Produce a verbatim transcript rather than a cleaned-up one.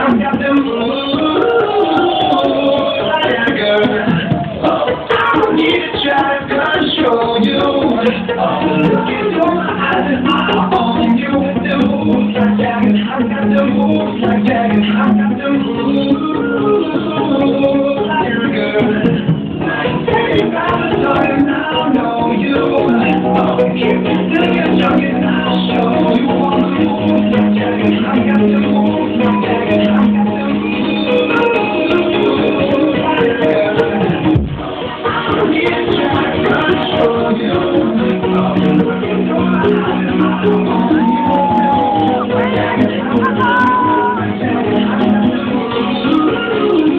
got the moves. Yeah, girl. Oh, I don't need to try to control you. Oh, look into my eyes and I own you. The moves like Jagger, I got the moves like Jagger, I got the moves. Yeah, girl. Everybody's talking, I don't know you. Oh, keep it till you're talking, I'll show you. Want the moves like Jagger, I got the moves like Jagger, I got the moves. Yeah, girl. I don't need to try to control you. Oh, look into my eyes and I own you. Like Jagger, I got the moves like Jagger, I got the moves.